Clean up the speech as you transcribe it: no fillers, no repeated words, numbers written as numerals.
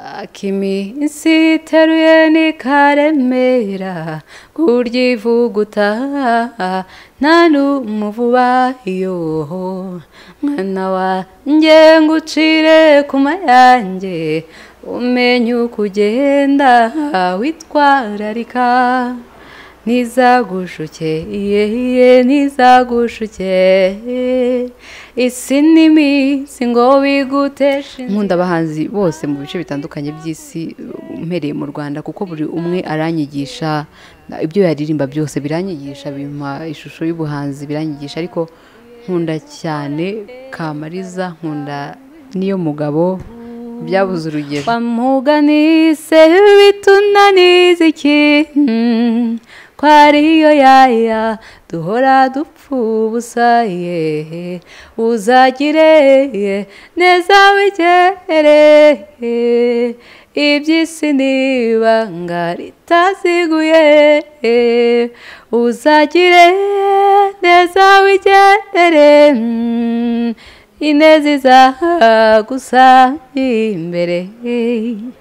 akiminsi iteruye nikaremera kuryivuguta nta n'umuvuba yoho mwana wanjye ngucire ku mayanjye umenye uko ugenda witwararika ntizagushuke ntizagushuke isi n'iminsi ngo biguteshe. Nkunda abahanzi bose mu bice bitandukanye by'isi mpereye mu Rwanda kuko buri umwe aranyigisha ibyo yaririmba byose biranyigisha bimpa ishusho y'ubuhanzi biranyigisha ariko nkunda cyane Kamariza nkunda niyo mugabo byabuze urugero bamuganise bitunaniza iki kwariyo yaya duhora dupfa ubusa ye uzagire neza wigere iby'isi n'ibanga ritaziguye uzagire neza wigere ineza izagusa imbere